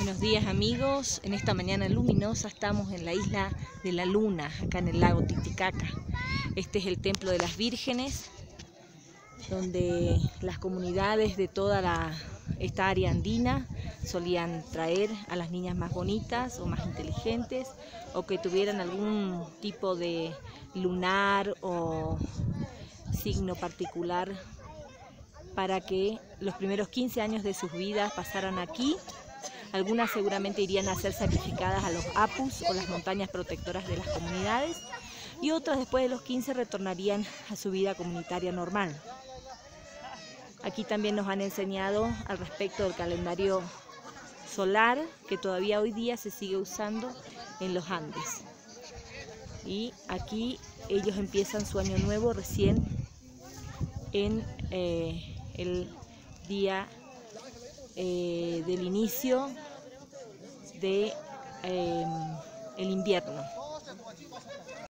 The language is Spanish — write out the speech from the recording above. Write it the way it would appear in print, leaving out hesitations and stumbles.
Buenos días amigos, en esta mañana luminosa estamos en la isla de la Luna, acá en el lago Titicaca. Este es el templo de las vírgenes, donde las comunidades de toda esta área andina solían traer a las niñas más bonitas o más inteligentes, o que tuvieran algún tipo de lunar o signo particular, para que los primeros 15 años de sus vidas pasaran aquí. Algunas seguramente irían a ser sacrificadas a los apus o las montañas protectoras de las comunidades, y otras después de los 15 retornarían a su vida comunitaria normal. Aquí también nos han enseñado al respecto del calendario solar, que todavía hoy día se sigue usando en los Andes. Y aquí ellos empiezan su año nuevo recién en el día del inicio de el invierno.